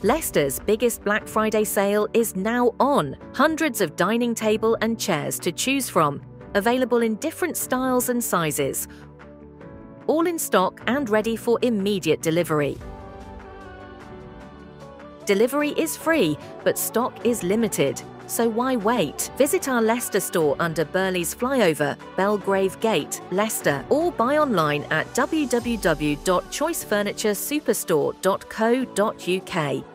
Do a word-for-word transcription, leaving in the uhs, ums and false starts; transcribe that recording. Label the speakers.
Speaker 1: Leicester's biggest Black Friday sale is now on. Hundreds of dining table and chairs to choose from, available in different styles and sizes, all in stock and ready for immediate delivery. Delivery is free, but stock is limited, so why wait? Visit our Leicester store under Burley's Flyover, Belgrave Gate, Leicester, or buy online at w w w dot choice furniture superstore dot co dot u k.